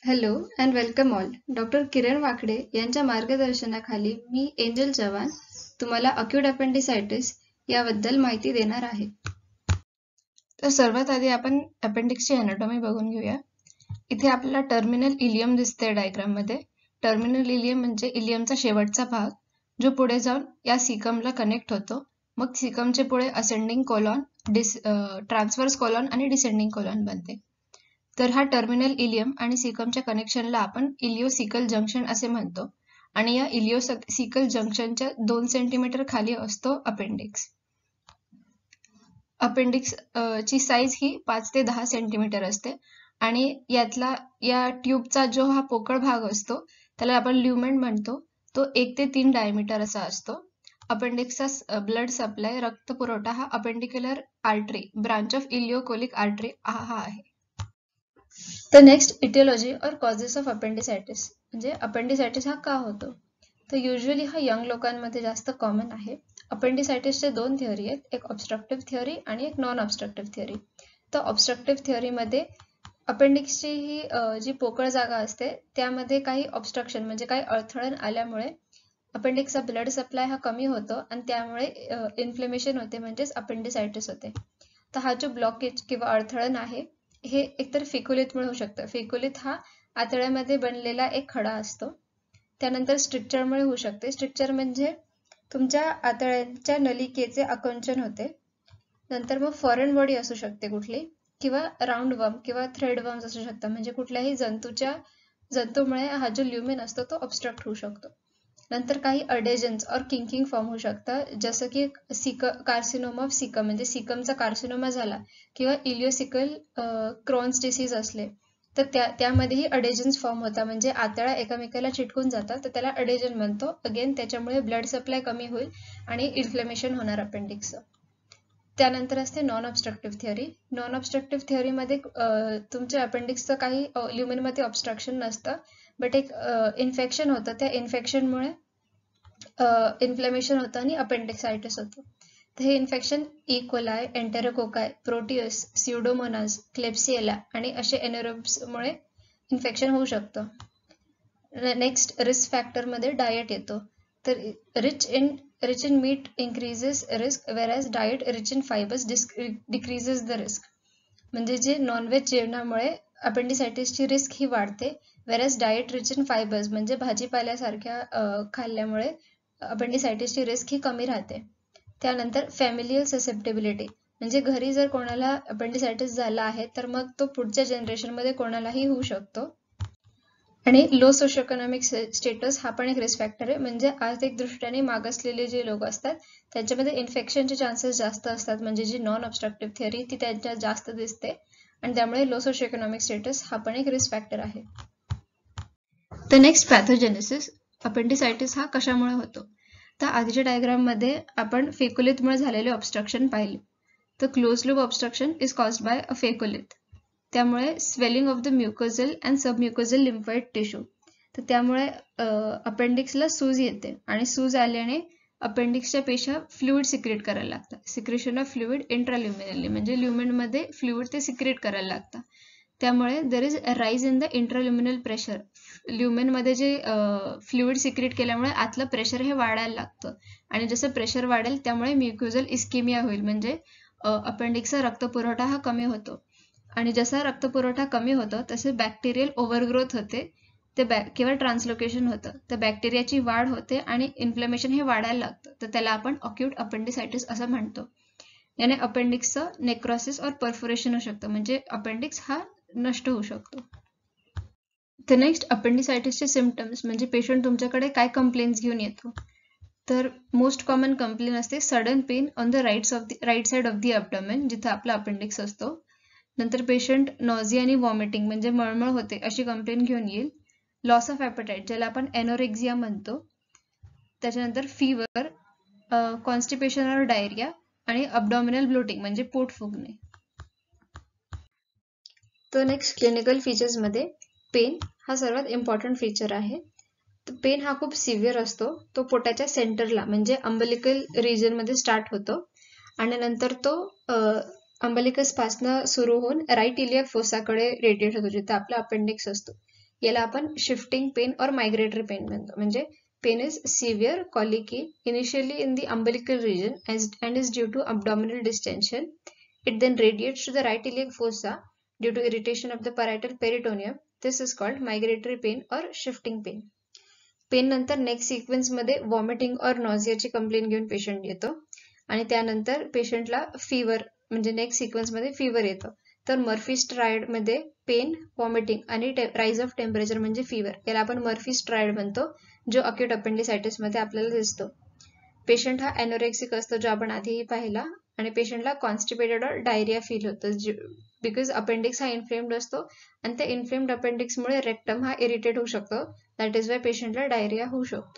Hello and welcome all. Doctor Kiran Wakade यांच्या मार्गदर्शनाखाली मी angel Chavan तुम्हाला अक्यूट अपेंडिसायटिस याबद्दल माहिती देणार आहे. तर सर्वात आधी आपण अपेंडिक्सची एनाटॉमी बघून घेऊया. इथे आपल्याला टर्मिनल इलियम दिसते डायग्राममध्ये. टर्मिनल इलियम म्हणजे इलियमचा शेवटचा भाग जो पुढे जाऊन या सिकमला कनेक्ट होतो. मग सिकमचे पुढे असेंडिंग कोलॉन, ट्रान्सव्हर्स कोलॉन आणि डिसेंडिंग कोलॉन बनते. तर हा टर्मिनल इलियम आणि सिकमच्या कनेक्शनला आपण इलिओसिकल जंक्शन असे म्हणतो आणि या इलिओसिकल जंक्शनच्या 2 सेंटीमीटर खाली असतो अपेंडिक्स. अपेंडिक्स ची साईज ही 5 ते 10 सेंटीमीटर असते आणि या ट्यूबचा जो हा पोकळ भाग असतो त्याला आपण ल्युमेन म्हणतो. तो 1 ते 3 डायमीटर असा असतो. अपेंडिक्सचा ब्लड सप्लाय रक्त पुरवठा हा appendicular artery branch of ileocolic artery हा आहे. तर नेक्स्ट इटिओलॉजी और कॉजेस ऑफ अपेंडिसायटिस म्हणजे अपेंडिसायटिस हा का होतो. तर युजली हा यंग लोकांमध्ये जास्त कॉमन आहे. अपेंडिसायटिसचे 2 थिअरी आहेत, एक ऑब्स्ट्रक्टिव्ह थिअरी आणि एक नॉन ऑब्स्ट्रक्टिव्ह थिअरी. तर ऑब्स्ट्रक्टिव्ह थिअरीमध्ये अपेंडिक्सची ही जी पोकळ जागा असते त्यामध्ये काही ऑब्स्ट्रक्शन म्हणजे काही अडथळण आल्यामुळे अपेंडिक्सचा ब्लड सप्लाय हा कमी होतो आणि त्यामुळे इन्फ्लेमेशन होते म्हणजेच अपेंडिसायटिस होते. तर हा जो ब्लॉकेज किंवा अडथळण आहे हे एकतर फेकोलिथमुळे होऊ शकतं. फेकोलिथ हा आतड्यामध्ये बनलेला एक खडा असतो. त्यानंतर स्ट्रिक्चरमुळे होऊ शकते. स्ट्रिक्चर म्हणजे तुमच्या आतड्याच्या नलिकेचे आकुंचन होते. नंतर मग फॉरेन बॉडी असू शकते कुठली किंवा राऊंड वर्म किंवा थ्रेड वर्म्स असू शकतात. म्हणजे कुठल्याही जंतूमुळे हा जो ल्युमेन असतो तो ऑब्स्ट्रक्ट होऊ शकतो. नंतर काही अडेजन्स और किंकिंग फॉर्म होऊ शकतं, जसं की कार्सिनोमा ऑफ सिकम म्हणजे सिकमचा कार्सिनोमा झाला किंवा इलिओसिकल क्रॉन्स डिसीज असले तर त्यामध्येही अडेजन्स फॉर्म होता. म्हणजे आतड्या एकमेकाला चिटकून जातात तर त्याला अडेजन म्हणतो. अगेन त्याच्यामुळे ब्लड सप्लाय कमी होईल आणि इन्फ्लेमेशन होणार अपेंडिक्सचं. त्यानंतर असते non obstructive theory. Non obstructive थिअरीमध्ये तुमच्या अपेंडिक्सचं काही ल्युमेनमध्ये ऑब्स्ट्रक्शन नसतं, बट एक इन्फेक्शन होतं. त्या इन्फेक्शनमुळे इन्फ्लेमेशन होतं आणि अपेंडिसायटिस होतं. तर हे infection E coli, enterococci, Proteus, Pseudomonas, Klebsiella आणि असे एनेरोब्समुळे इन्फेक्शन होऊ शकतं. नेक्स्ट रिस्क फॅक्टरमध्ये डाएट येतो. तर rich in meat increases risk whereas diet rich in fibers decreases the risk. म्हणजे जे नॉनव्हेज जेवणामुळे अपेंडिसायटिसची रिस्क ही वाढते, whereas diet rich in fibres म्हणजे भाजीपाल्यासारख्या खाल्ल्यामुळे अपेंडिसायटिसची रिस्क ही कमी राहते. त्यानंतर फॅमिलियल ससेप्टेबिलिटी म्हणजे घरी जर कोणाला अपेंडिसायटिस झाला आहे तर मग तो पुढच्या जनरेशनमध्ये कोणालाही होऊ शकतो. आणि लो सोशिओइकॉनॉमिक स्टेटस हा पण एक रिस्क फॅक्टर आहे. म्हणजे आर्थिक दृष्ट्याने मागासलेले जे लोक असतात त्यांच्यामध्ये इन्फेक्शनचे चान्सेस जास्त असतात. म्हणजे जी नॉन ऑब्स्ट्रक्टिव्ह थिअरी ती त्यांच्यात जास्त दिसते आणि त्यामुळे लो सोशिओइकॉनॉमिक स्टेटस हा पण एक रिस्क फॅक्टर आहे. तर नेक्स्ट पॅथोजेनेसिस. अपेंडिसायटिस हा कशामुळे होतो. तर आधीच्या डायग्राममध्ये आपण फेकोलिथमुळे झालेले ऑब्स्ट्रक्शन पाहिले. तर close loop obstruction is caused by a faecolith. त्यामुळे swelling of the mucosal and submucosal lymphoid tissue. तर त्यामुळे अपेंडिक्सला सूज येते आणि सूज आल्याने अपेंडिक्सच्या पेशा फ्लुइड सिक्रेट करायला लागतात. सिक्रेशन ऑफ फ्लुइड इंट्राल्युमिनली म्हणजे ल्युमेनमध्ये फ्लुइड ते सिक्रेट करायला लागतात. त्यामुळे there is rise in the intraluminal pressure. ल्युमेनमध्ये जे फ्लुइड सिक्रेट केल्यामुळे आतलं प्रेशर हे वाढायला लागतं आणि जसं प्रेशर वाढेल त्यामुळे म्युकोझल इस्केमिया होईल. म्हणजे अपेंडिक्सचा रक्तपुरवठा हा कमी होतो आणि जसा रक्तपुरवठा कमी होतो तसे बॅक्टेरियल ओव्हरग्रोथ होते किंवा ट्रान्सलोकेशन होतं. तर बॅक्टेरियाची वाढ होते आणि इन्फ्लेमेशन हे वाढायला लागतं. तर त्याला आपण अक्यूट अपेंडिसायटिस असं म्हणतो. याने अपेंडिक्सचं नेक्रोसिस और परफोरेशन होऊ शकतं. म्हणजे अपेंडिक्स हा नष्ट होऊ शकतो. तर नेक्स्ट अपेंडिसायटिसचे सिम्पटम्स म्हणजे पेशंट तुमच्याकडे काय कंप्लेंट्स घेऊन येतो. तर मोस्ट कॉमन कंप्लेंट असते sudden pain on the right side of the abdomen जिथे आपला अपेंडिक्स असतो. नंतर पेशंट नॉझिया आणि वॉमिटिंग म्हणजे मळमळ होते अशी कंप्लेंट घेऊन येईल. लॉस ऑफ ॲपेटाईट ज्याला आपण एनोरेक्झिया म्हणतो. त्याच्यानंतर फीवर, कॉन्स्टिपेशन और डायरिया आणि अब्डॉमिनल ब्लोटिंग म्हणजे पोट फुगणे. तर नेक्स्ट क्लिनिकल फीचर्समध्ये पेन हा सर्वात इम्पॉर्टंट फीचर आहे. तर पेन हा खूप सिव्हिअर असतो. तो पोटाच्या सेंटरला म्हणजे अंबलिकल रिजनमध्ये स्टार्ट होतो आणि नंतर तो अंबलिकस पासनं सुरू होऊन राईट इलियाक फोसाकडे रेडिएट होतो जिथे आपला अपेंडिक्स असतो. याला आपण शिफ्टिंग पेन और मायग्रेटरी पेन म्हणतो. म्हणजे pain is severe colicky initially in the umbilical region and is due to abdominal distension. It then radiates to the right iliac fossa due to irritation of the parietal peritoneum. This is called migratory pain or shifting pain. Pain नंतर next sequence मध्ये vomiting और नॉझियाची complaint घेऊन patient येतो आणि त्यानंतर पेशंटला fever म्हणजे नेक्स्ट सिक्वेन्स मध्ये फीवर येतो. तर मर्फी स्ट्रायड मध्ये पेन, वॉमिटिंग आणि राईज ऑफ टेम्परेचर म्हणजे फीवर याला आपण मर्फी स्ट्रायड म्हणतो, जो अक्यूट अपेंडिसायटिस मध्ये आपल्याला दिसतो. पेशंट हा एनोरेक्सिक असतो, जो आपण आधीही पाहिला, आणि पेशंटला कॉन्स्टिपेटेड और डायरिया फील होतं बिकॉज अपेंडिक्स हा इन्फ्लेम्ड असतो आणि त्या इन्फ्लेम्ड अपेंडिक्समुळे रेक्टम हा इरिटेट होऊ शकतो. दॅट इज वाय पेशंटला डायरिया होऊ शकतो.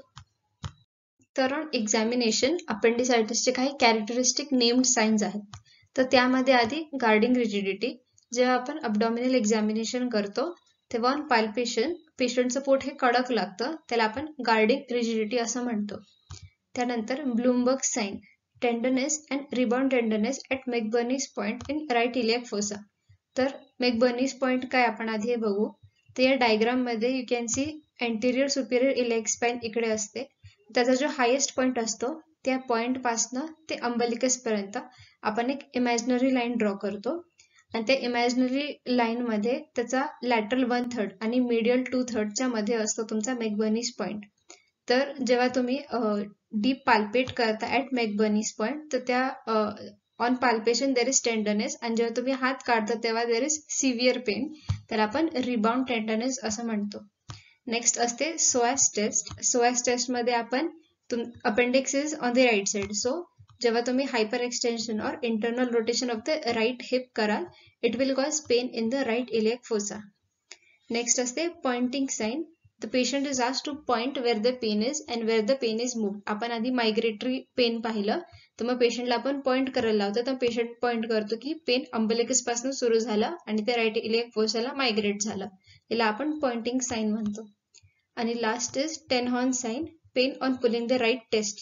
तर ऑन एक्झामिनेशन अपेंडिसायटिसचे काही कॅरेक्टरिस्टिक नेम्ड साइन्स आहेत. तर त्यामध्ये आधी गार्डिंग रिजिडिटी. जेव्हा आपण अब्डॉमिनल एक्झामिनेशन करतो तेव्हा ऑन पाल्पेशन पेशंटचं पोट हे कडक लागतं, त्याला आपण गार्डिंग रिजिडिटी असं म्हणतो. त्यानंतर Blumberg sign, tenderness and rebound tenderness at McBurney's point in right iliac fossa. तर मेकबर्नीज पॉइंट काय आपण आधी हे बघू. तर या डायग्राम मध्ये you can see anterior superior iliac spine इकडे असते. त्याचा जो हायेस्ट पॉइंट असतो त्या पॉइंट पासनं ते अंबलिकस पर्यंत आपण एक इमॅजिनरी लाईन ड्रॉ करतो आणि त्या इमॅजिनरी लाईन मध्ये त्याचा लॅटरल 1/3 आणि मीडियल 2/3 मध्ये असतो तुमचा मेकबर्नीज पॉइंट. तर जेव्हा तुम्ही डीप पाल्पेट करता ऍट मेकबर्नीज पॉइंट तर त्या on palpation there is tenderness आणि जेव्हा तुम्ही हात काढता तेव्हा देर इज सिव्हिअर पेन, तर आपण रिबाउंड टेंडरनेस असं म्हणतो. नेक्स्ट असते सोआस टेस्ट. सोआस टेस्ट मध्ये आपण appendix is on the right side, so जेव्हा तुम्ही हायपर एक्सटेन्शन और internal rotation of the right hip कराल it will cause pain in the right iliac fossa. Next असते pointing sign. The patient is asked to point where the pain is and where the pain is moved. आपण आधी migratory pen पाहिलं, तर मग पेशंटला आपण point करायला लावतो, तर पेशंट पॉइंट करतो की पेन अंबलिकस पासून सुरू झाला आणि त्या राईट इलियाक फोसाला मायग्रेट झालं. याला आपण पॉइंटिंग साइन म्हणतो. आणि last is 10 Horn sign, pain on pulling the right test.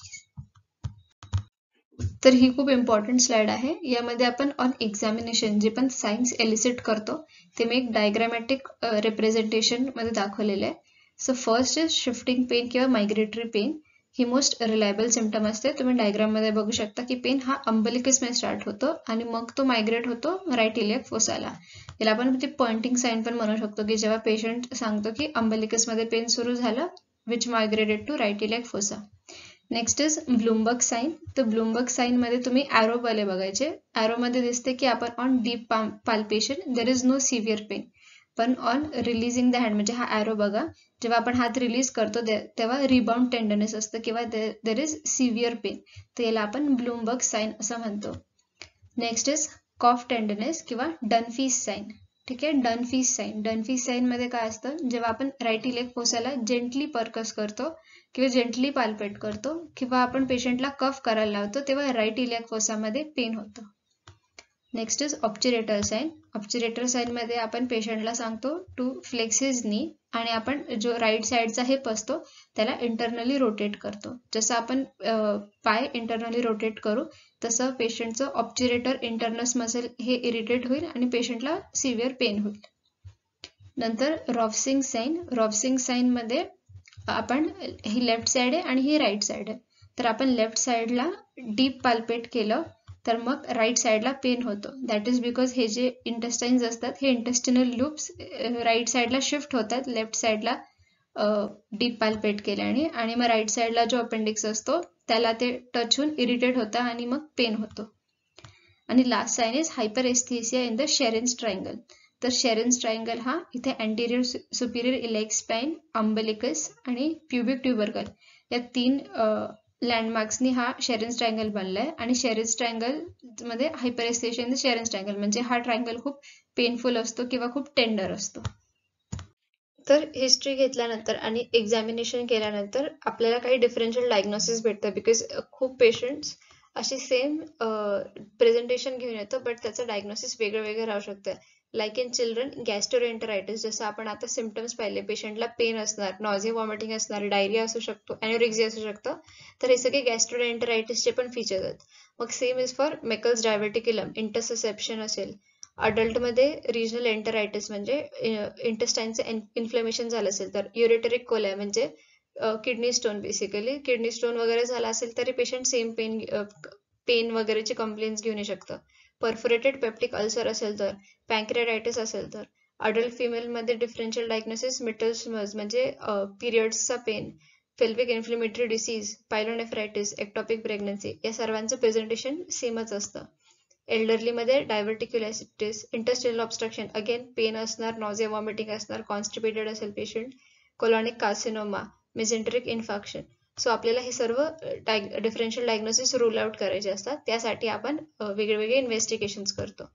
तर ही खूप इम्पॉर्टंट स्लाइड आहे. यामध्ये आपण ऑन एक्झामिनेशन जे पण साइन्स एलिसिट करतो ते मी एक डायग्रामॅटिक रिप्रेझेंटेशन मध्ये दाखवलेले आहे. So first is shifting pain किंवा मायग्रेटरी पेन. ही मोस्ट रिलायबल सिम्पटम असते. तुम्ही डायग्राम मध्ये बघू शकता की पेन हा अंबलिकस मध्ये स्टार्ट होतो आणि मग तो मायग्रेट होतो राईट इलियाक फोसाला. याला आपण पॉइंटिंग साइन पण म्हणू शकतो की जेव्हा पेशंट सांगतो की अंबलिकस मध्ये पेन सुरू झालं which migrated to right iliac fossa. Next is Blumberg sign. तर ब्लूमबर्ग साइन मध्ये तुम्ही ॲरो वाले बघायचे. ॲरो मध्ये दिसते की आपण on deep palpation there is no severe pain, पण ऑन रिलीजिंग द हँड म्हणजे हा ॲरो बघा, जेव्हा आपण हात रिलीज करतो तेव्हा रिबाउंड टेंडरनेस असतं किंवा देर इज सिव्हिअर पेन, तर याला आपण ब्लूमबर्ग साइन असं म्हणतो. नेक्स्ट इज कॉफ टेंडरनेस किंवा डनफीस साइन. ठीक आहे, डनफीस साइन. डनफीस साइन मध्ये काय असतं, जेव्हा आपण राईट इलियाक फोसाला जेंटली पर्कस करतो किंवा जेंटली पाल्पेट करतो किंवा आपण पेशंटला कफ करायला लावतो तेव्हा राईट इलियाक फोसामध्ये पेन होतं. Next is obturator sign. Obturator sign मध्ये आपण पेशंटला सांगतो टू फ्लेक्स हिज नी आणि आपण जो राईट साइडचा हिप असतो त्याला इंटरनली रोटेट करतो. जसं आपण पाय इंटरनली रोटेट करू तसं पेशंटचं ऑब्च्युरेटर इंटरनस मसल हे इरिटेट होईल आणि पेशंटला सिव्हिअर पेन होईल. नंतर रॉफ्सिंग साइन. रॉफ्सिंग साइन मध्ये आपण ही लेफ्ट साइड आहे आणि ही राईट साइड आहे, तर आपण लेफ्ट साइडला डीप पाल्पेट केलं तर मग राईट साइडला पेन होतो. दॅट इज बिकॉज हे जे इंटेस्टाईन्स असतात हे इंटेस्टिनल लूप्स राईट साइडला शिफ्ट होतात लेफ्ट साइडला डीप पाल्पेट केल्याने आणि मग राईट साइडला जो अपेंडिक्स असतो त्याला ते टच होऊन इरिटेट होतं आणि मग पेन होतो. आणि last sign is hyperaesthesia in the Sherren's triangle. तर शेरेन्स ट्रायंगल हा इथे anterior superior iliac spine, umbilicus आणि प्युबिक ट्युबरकल या 3 लँडमार्क्सनी हा शेरेन्स ट्रायंगल बनलाय. आणि शेरेन्स ट्रायंगल मध्ये hyperaesthesia in the Sherren's triangle म्हणजे हा ट्रायंगल खूप पेनफुल असतो किंवा खूप टेंडर असतो. तर हिस्ट्री घेतल्यानंतर आणि एक्झामिनेशन केल्यानंतर आपल्याला काही डिफरन्शियल डायग्नोसिस भेटतं बिकॉज खूप पेशंट्स अशी सेम प्रेझेंटेशन घेऊन येतं बट त्याचं डायग्नोसिस वेगळं वेगळं राहू शकतं. लाईक इन चिल्ड्रन गॅस्ट्रोएंटरायटिस, जसं आपण आता सिम्पटम्स पाहिले, पेशंटला पेन असणार, नॉझिया वॉमिटिंग असणार, डायरिया असू शकतो, एनोरेक्सिया असू शकतं, तर हे सगळे गॅस्ट्रोएंटरायटिसचे पण फीचर्स आहेत. मग same is for Meckel's diverticulum, interception असेल अडल्टमध्ये रिजनल एंटरायटिस म्हणजे इंटेस्टाईनचं इन्फ्लेमेशन झालं असेल तर, युरेटरिक कोलाय म्हणजे kidney stone, basically kidney stone वगैरे झाला असेल तरी पेशंट सेम पेन वगैरेची कंप्लेंट्स घेऊन येऊ शकतं. परफोरेटेड पेप्टिक अल्सर असेल तर, पॅन्क्रियाटायटिस असेल तर, अडल्ट फिमेलमध्ये डिफरन्शियल डायग्नोसिस मिटल्स म्हणजे पिरियड्सचा pain, pelvic inflammatory disease, pyelonephritis, ectopic pregnancy या सर्वांचं प्रेझेंटेशन सेमच असतं. एल्डरलीमध्ये diverticulosis, intestinal obstruction, again pain असणार, नॉझिया वॉमिटिंग असणार, कॉन्स्टिपेटेड असेल patient, colonic carcinoma, mesenteric infection. So आपल्याला हे सर्व डिफरन्शियल डायग्नोसिस रूल आउट करायचे असतात. त्यासाठी आपण वेगवेगळे इन्व्हेस्टिगेशन्स करतो.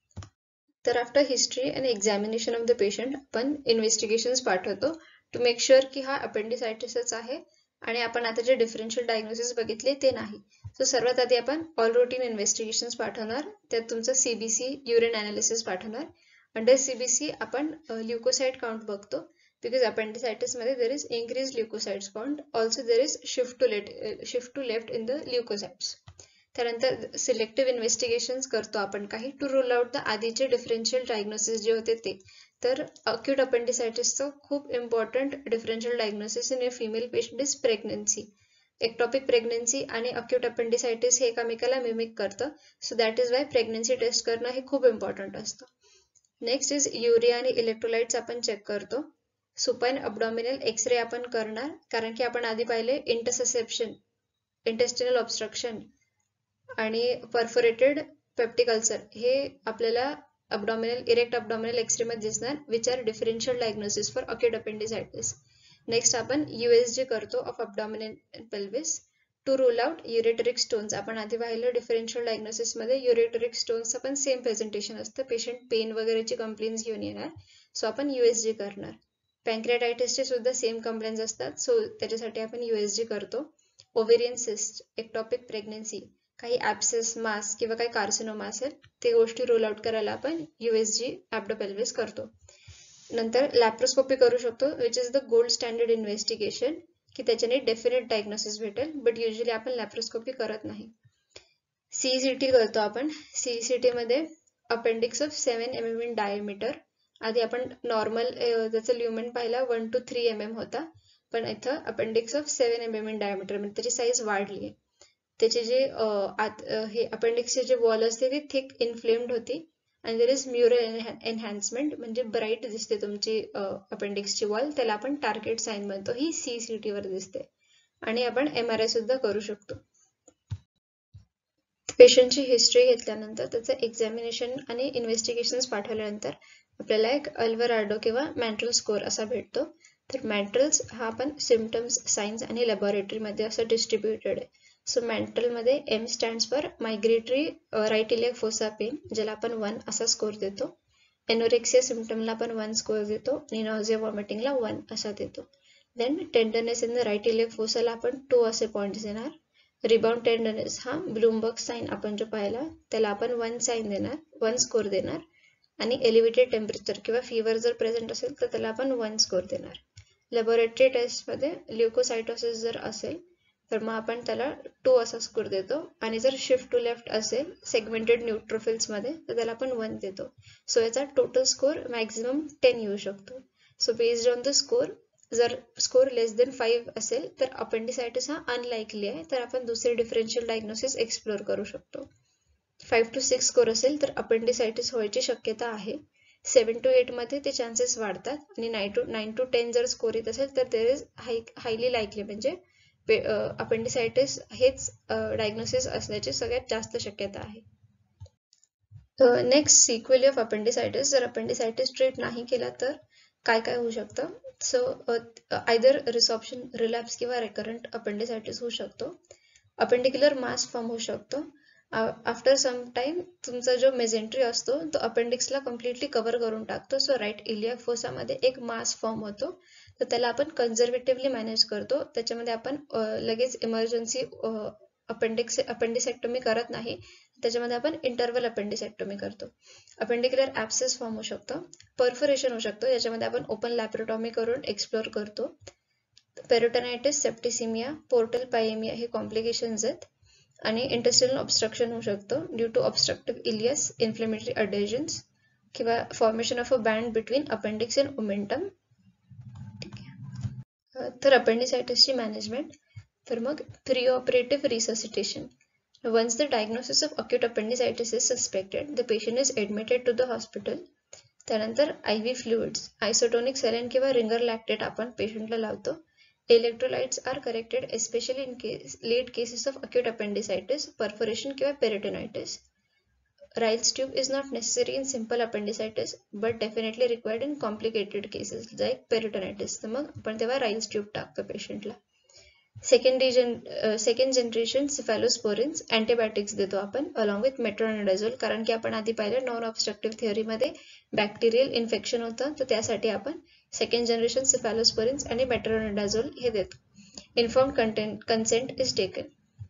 तर after history and examination of the patient आपण इन्व्हेस्टिगेशन्स पाठवतो टू मेक शुअर की हा अपेंडिसायटिसच आहे आणि आपण आता जे डिफरन्शियल डायग्नोसिस बघितले ते नाही. सो सर्वात आधी आपण ऑल रुटीन इन्व्हेस्टिगेशन्स पाठवणार. त्यात तुमचं CBC युरिन अनालिसिस पाठवणार. अंडर CBC आपण ल्युकोसाइट काउंट बघतो because appendicitis मध्ये there is increased leukocytes count, also there is shift to left in the leukocytes. त्यानंतर सिलेक्टिव्ह इन्व्हेस्टिगेशन्स करतो आपण काही टू रूल आउट द आधीचे डिफरन्शियल डायग्नोसिस जे होते ते. तर अक्यूट अपेंडिसायटिसचं खूप important differential diagnosis in a female patient is pregnancy. Ectopic pregnancy आणि अक्यूट अपेंडिसायटिस हे एकमेकाला मिमिक करतं. So that is why pregnancy test करणं हे खूप इम्पॉर्टंट असतं. नेक्स्ट इज युरिया आणि इलेक्ट्रोलाइट्स आपण चेक करतो. सुपाइन अब्डॉमिनल एक्सरे आपण करणार कारण की आपण आधी पाहिले इंटरसेप्शन, इंटेस्टिनल ऑब्स्ट्रक्शन आणि परफोरेटेड पेप्टिक अल्सर हे आपल्याला इरेक्ट अब्डॉमिनल एक्सरे मध्ये दिसणार, which are differential diagnosis for acute appendicitis. Next आपण USG करतो of abdominal pelvis to rule out ureteric stones. आपण आधी पाहिलं डिफरन्शियल डायग्नोसिस मध्ये युरेटरिक स्टोन्सचं पण सेम प्रेझेंटेशन असतं. पेशंट पेन वगैरेची कंप्लेंट्स घेऊन येणार, सो आपण USG करणार. पॅन्क्रियाटायटिसचे सुद्धा सेम कंप्लेंट्स असतात, सो त्याच्यासाठी आपण USG करतो. ओव्हेरियन सिस्ट, एक्टॉपिक प्रेग्नन्सी, काही ऍब्सेस, मास किंवा काही कार्सिनोमा असेल ते गोष्टी रोल आउट करायला आपण USG ऍब्डोपेल्विस करतो. नंतर लॅप्रोस्कोपी करू शकतो, which is the gold standard investigation, की त्याच्याने डेफिनेट डायग्नोसिस भेटेल, बट युजली आपण लॅप्रोस्कोपी करत नाही. CCT करतो आपण. CCT मध्ये appendix of 7 mm in diameter. आधी आपण नॉर्मल त्याचा ल्युमेन पाहिला 1 to 3 mm होता, पण इथं appendix of 7 mm in diameter म्हणजे त्याची साईज वाढली आहे. त्याचे जे हे अपेंडिक्सचे जे वॉल असते ती थिक इन्फ्लेम्ड होती आणि देर इज म्युरल एनहॅन्समेंट म्हणजे ब्राईट दिसते तुमची अपेंडिक्सची वॉल, त्याला आपण टार्गेट साईन म्हणतो. ही CCT वर दिसते आणि आपण MRI सुद्धा करू शकतो. पेशंटची हिस्ट्री घेतल्यानंतर त्याचं एक्झामिनेशन आणि इन्व्हेस्टिगेशन्स पाठवल्यानंतर आपल्याला एक अल्वराडो किंवा मॅन्ट्रल स्कोअर असा भेटतो. तर मॅन्ट्रल्स हा आपण सिम्पटम्स, सायन्स आणि लॅबोरेटरीमध्ये असं डिस्ट्रीब्युटेड आहे. सो मॅन्ट्रलमध्ये M stands for migratory right iliac fossa pain, ज्याला आपण 1 असा स्कोअर देतो. एनोरेक्सिया सिम्पटमला आपण 1 स्कोअर देतो आणि नॉझिया वॉमिटिंगला 1 असा देतो. Then tenderness in the right iliac फोसाला आपण 2 असे पॉईंट्स देणार. रिबाउंड टेंडरनेस हा ब्लूमबर्ग साइन आपण जो पाहिला त्याला आपण 1 साइन देणार, 1 स्कोर देणार. आणि एलिव्हेटेड टेम्परेचर किंवा फीवर जर प्रेझेंट असेल तर त्याला आपण 1 स्कोर देणार. लॅबोरेटरी टेस्टमध्ये ल्युकोसायटोसिस जर असेल तर मग आपण त्याला 2 असा स्कोर देतो आणि जर शिफ्ट टू लेफ्ट असेल सेगमेंटेड न्यूट्रोफिल्स मध्ये तर त्याला आपण 1 देतो. सो याचा टोटल स्कोर मॅक्झिमम 10 येऊ शकतो. So based on the score, जर स्कोर लेस देन 5 असेल तर अपेंडिसायटिस हा अनलाइकली आहे, तर आपण दुसरे डिफरन्शियल डायग्नोसिस एक्सप्लोर करू शकतो. 5 to 6 स्कोर असेल तर अपेंडिसायटिस व्हायची शक्यता आहे. 7 to 8 मध्ये ते चान्सेस वाढतात आणि 9 to 10 जर स्कोर येत असेल तर देर इज हायली लाईकली म्हणजे अपेंडिसायटिस हेच डायग्नोसिस असण्याची सगळ्यात जास्त शक्यता आहे. नेक्स्ट सिक्वेली ऑफ अपेंडिसायटिस, जर अपेंडिसायटिस ट्रीट नाही केला तर काय काय होऊ शकतं. सो आयदर रिसॉप्शन, रिलॅप्स किंवा रेकरंट अपेंडिसायटिस होऊ शकतो. अपेंडिक्युलर मास फॉर्म होऊ शकतो. आफ्टर सम टाइम तुमचा जो मेझेंट्री असतो तो अपेंडिक्सला कम्प्लिटली कव्हर करून टाकतो. सो राईट इलियाक फोसामध्ये एक मास फॉर्म होतो, तर त्याला आपण कन्झर्वेटिव्हली मॅनेज करतो. त्याच्यामध्ये आपण लगेच इमर्जन्सी अपेंडिसेक्टोमी करत नाही, त्याच्यामध्ये आपण इंटरवल अपेंडिसेक्टोमी करतो. अपेंडिक्युलर ऍब्सेस फॉर्म होऊ शकतो. परफोरेशन होऊ शकतो, याच्यामध्ये आपण ओपन लॅप्रोटॉमी करून एक्सप्लोर करतो. पेरिटोनायटिस, सेप्टिसिमिया, पोर्टल पायेमिया हे कॉम्प्लिकेशन्स आहेत. आणि इंटेस्टिनल ऑब्स्ट्रक्शन होऊ शकतो due to obstructive ileus, inflammatory adhesions. किंवा formation of a band between appendix and omentum. ठीक आहे. तर अपेंडिसायटिसची मॅनेजमेंट. तर मग pre operative resuscitation. Once the diagnosis of acute appendicitis is suspected, the patient is admitted to the hospital. त्यानंतर IV fluids, isotonic saline किंवा ringer lactate आपण पेशंटला लावतो. Electrolytes are corrected especially in late cases of acute appendicitis, perforation किंवा peritonitis. Ryle's tube is not necessary in simple appendicitis but definitely required in complicated cases like peritonitis. तर मग आपण तेव्हा Ryle's tube टाकतो पेशंटला. सेकंड जनरेशन सिफॅलोस्पोरिन्स अँटीबायोटिक्स देतो आपण along with मेट्रोनिडाझोल, कारण की आपण आधी पाहिलं नॉन ऑब्स्ट्रक्टिव्ह थिअरीमध्ये बॅक्टेरियल इन्फेक्शन होतं, तर त्यासाठी आपण सेकंड जनरेशन सिफॅलोस्पोरिन्स आणि मेट्रोनिडाझोल हे देतो. Informed consent is taken.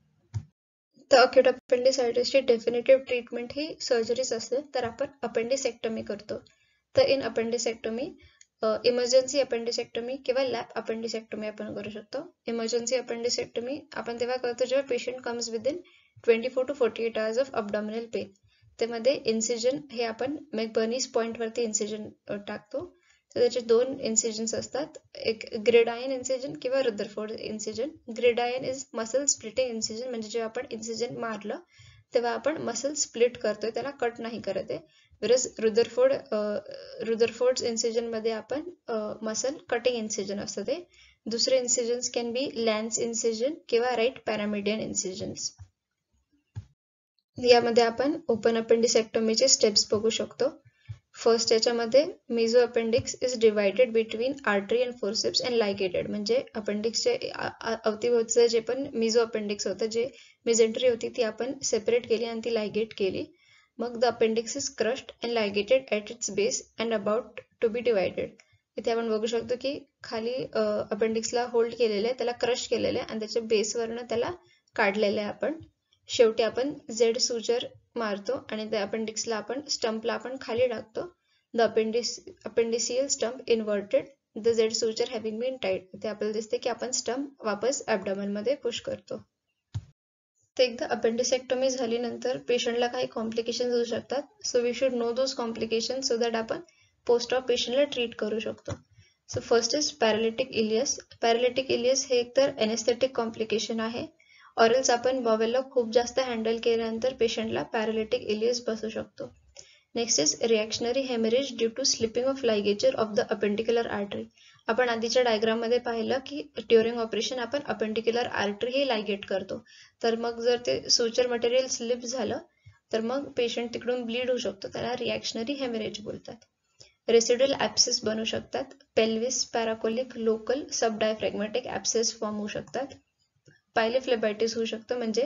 तर अक्यूट अपेंडिसायटिसची डेफिनेटिव्ह ट्रीटमेंट ही सर्जरीच असते, तर आपण अपेंडिसेक्टमी करतो. तर इन अपेंडिसेक्टमी इमर्जन्सी अपेंडिसेक्टमी किंवा लॅप अपेंडिसेक्टमी आपण करू शकतो. इमर्जन्सी अपेंडिसेक्टमी आपण तेव्हा करतो जेव्हा patient comes within 24 to 48 hours of abdominal pain. त्यामध्ये इन्सिजन हे आपण मेकबर्नीज पॉइंटवरती इन्सिजन टाकतो. तर त्याचे 2 इन्सिजन्स असतात, एक ग्रेडायन इन्सिजन किंवा Rutherford incision. Gridiron is muscle splitting incision, म्हणजे जेव्हा आपण इन्सिजन मारलं तेव्हा आपण मसल स्प्लिट करतोय, त्याला कट नाही करत आहे. whereas रुदरफोर्ड इन्सिजन मध्ये आपण मसल कटिंग इन्सिजन असतं ते. दुसरे incisions can be Lanz incision किंवा राईट पॅरामिडियन इन्सिजन्स. यामध्ये आपण ओपन अपेंडिसेक्टोमीचे स्टेप्स बघू शकतो. फर्स्ट याच्यामध्ये mesoappendix is divided between artery and forceps and ligated, म्हणजे अपेंडिक्सचे अवतीभोवतीचं जे पण मेझो अपेंडिक्स होतं, जे मेझेंटरी होती ती आपण सेपरेट केली आणि ती लायगेट केली. मग the appendix is crushed and ligated at its base and about to be divided. इथे आपण बघू शकतो की खाली अपेंडिक्सला होल्ड केलेलं आहे, त्याला क्रश केलेलं आहे आणि त्याच्या बेसवरनं त्याला काढलेलं आहे आपण. शेवटी आपण झेड सुचर मारतो आणि त्या अपेंडिक्सला आपण स्टंपला आपण खाली टाकतो. The appendicial stump inverted, the Z suture having been tied. ते आपल्याला दिसते की आपण स्टंप वापस ॲबडॉमेन मध्ये पुश करतो. तर एकदा अपेंडिसेक्टोमी झाल्यानंतर पेशंटला काही कॉम्प्लिकेशन्स होऊ शकतात. So we should know those complications so that आपण पोस्ट ऑफ पेशंटला ट्रीट करू शकतो. So first is paralytic ileus. Paralytic ileus हे एकतर एनेस्थेटिक कॉम्प्लिकेशन आहे, ऑरल्स आपण बॉवेलला खूप जास्त हँडल केल्यानंतर पेशंटला पॅरालिटिक इलियस बसू शकतो. Next is reactionary haemorrhage due to slipping of ligature of the appendicular artery. आपण आधीच्या डायग्राम मध्ये पाहिलं की ड्युरिंग ऑपरेशन आपण अपेंडिक्युलर आर्टरी हे लायगेट करतो. तर मग जर ते सुचर मटेरियल स्लिप झालं तर मग पेशंट तिकडून ब्लीड होऊ शकतो, त्याला रिॲक्शनरी हेमरेज बोलतात. रेसिड्युअल ॲप्सेस बनू शकतात. Pelvis, paracolic, local, subdiaphragmatic abscess form होऊ शकतात. पायलोफ्लेबायटिस होऊ शकतं, म्हणजे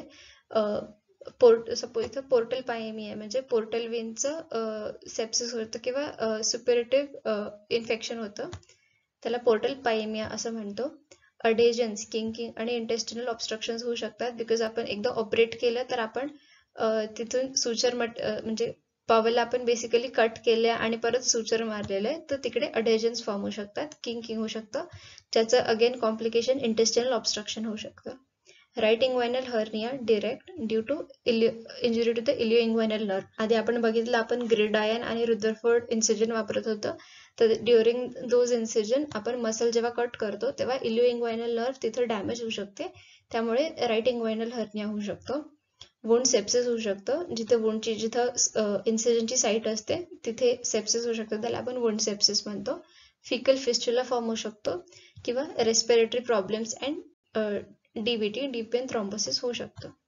सपोज इथं पोर्टल पायमी आहे, म्हणजे पोर्टल वेनचं सेप्सिस होतं किंवा सुपेरेटिव्ह इन्फेक्शन होतं, त्याला पोर्टल पायमिया असं म्हणतो. अडेजन्स, किंकिंग आणि इंटेस्टिनल ऑब्स्ट्रक्शन्स होऊ शकतात, बिकॉज आपण एकदा ऑपरेट केलं तर आपण तिथून सुचर म्हणजे पावलला आपण बेसिकली कट केले आणि परत सुचर मारलेलं आहे, तर तिकडे अडेजन्स फॉर्म होऊ शकतात, किंकिंग होऊ शकतं, ज्याचं अगेन कॉम्प्लिकेशन इंटेस्टिनल ऑब्स्ट्रक्शन होऊ शकतं. Right inguinal hernia direct due to injury to the ilioinguinal nerve. आधी आपण बघितलं आपण ग्रेडायन आणि रुदरफोर्ड इन्सिजन वापरत होतो, तर ड्युरिंग दोज इन्सिजन आपण मसल जेव्हा कट करतो तेव्हा इलिओ इंग्वायनल नर्व तिथं डॅमेज होऊ शकते, त्यामुळे राईट इंग्वायनल हर्निया होऊ शकतो. वुंड सेप्सिस होऊ शकतं, जिथं इन्सिजनची साईट असते तिथे सेप्सिस होऊ शकतं, त्याला आपण वुंड सेप्सिस म्हणतो. फिकल फिस्च्युला फॉर्म होऊ शकतो किंवा रेस्पिरेटरी प्रॉब्लेम्स अँड डीबीटी, डीप वेन थ्रॉम्बोसिस होऊ शकतं.